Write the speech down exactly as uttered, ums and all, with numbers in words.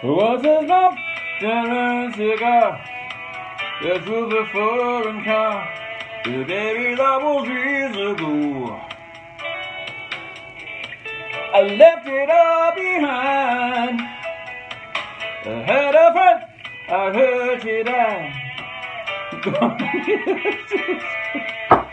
Was a smoke and a cigar. It was a foreign car. The baby that was years ago. I left it all behind. I had a friend, I heard she died.